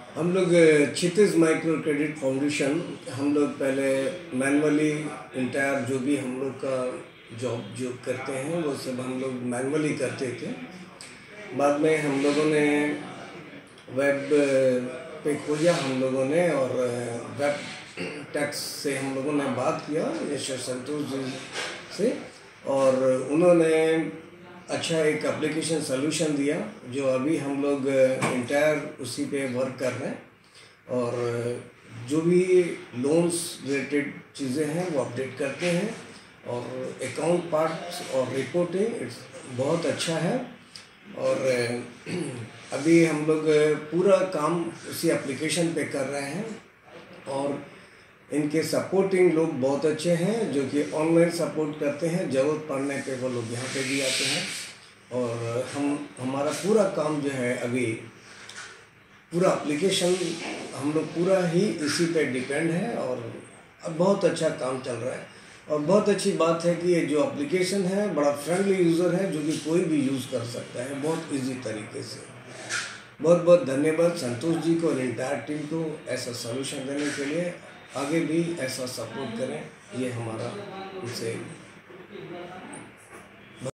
हम लोग क्षितिज micro credit foundation, हम लोग पहले मैनुअली इंटायर जो भी हम लोग का जॉब जो करते हैं वो सब हम लोग मैनुअली करते थे। बाद में हम लोगों ने वेब पे खोजा हम लोगों ने, और वेबटेक्स से हम लोगों ने बात किया मिस्टर संतोष जी से, और उन्होंने अच्छा एक एप्लीकेशन सोल्यूशन दिया जो अभी हम लोग इंटायर उसी पे वर्क कर रहे हैं। और जो भी लोन्स रिलेटेड चीज़ें हैं वो अपडेट करते हैं, और अकाउंट पार्ट और रिपोर्टिंग बहुत अच्छा है। और अभी हम लोग पूरा काम उसी एप्लीकेशन पे कर रहे हैं, और इनके सपोर्टिंग लोग बहुत अच्छे हैं जो कि ऑनलाइन सपोर्ट करते हैं। ज़रूरत पड़ने पे वो लोग यहाँ पे भी आते हैं, और हमारा पूरा काम जो है अभी पूरा एप्लीकेशन हम लोग पूरा ही इसी पे डिपेंड है, और अब बहुत अच्छा काम चल रहा है। और बहुत अच्छी बात है कि ये जो एप्लीकेशन है बड़ा फ्रेंडली यूज़र है, जो कि कोई भी यूज़ कर सकता है बहुत इजी तरीके से। बहुत बहुत धन्यवाद संतोष जी को और इंटायर टीम को ऐसा सॉल्यूशन देने के लिए। आगे भी ऐसा सपोर्ट करें, ये हमारा उनसे